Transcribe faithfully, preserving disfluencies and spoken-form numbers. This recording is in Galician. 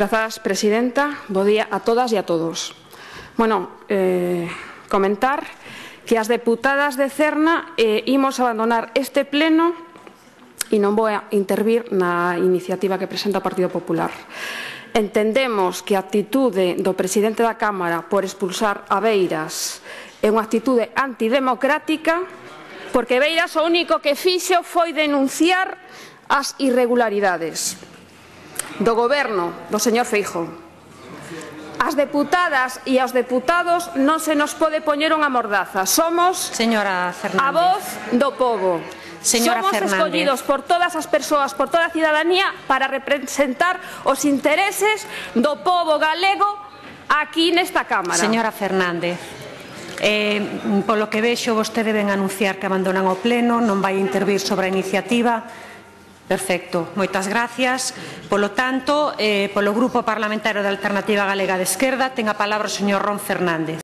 Grazas, presidenta. Bo día a todas e a todos. Bueno, eh, comentar que as deputadas de Cerna eh, imos abandonar este pleno e non vou a intervir na iniciativa que presenta o Partido Popular. Entendemos que a actitude do presidente da Cámara por expulsar a Beiras é unha actitude antidemocrática, porque Beiras o único que fixo foi denunciar as irregularidades do goberno do señor Feijóo. As deputadas e aos deputados non se nos pode poñer unha mordaza. Somos Señora Fernández. a voz do pobo. Señora Somos Fernández. escollidos por todas as persoas, por toda a cidadanía, para representar os intereses do pobo galego aquí nesta Cámara. Señora Fernández, eh, polo que vexo, vostede ven anunciar que abandonan o pleno, non vai intervir sobre a iniciativa. Perfecto, moitas gracias. Polo tanto, eh, polo Grupo Parlamentario da Alternativa Galega de Esquerda, ten a palabra o señor Ron Fernández.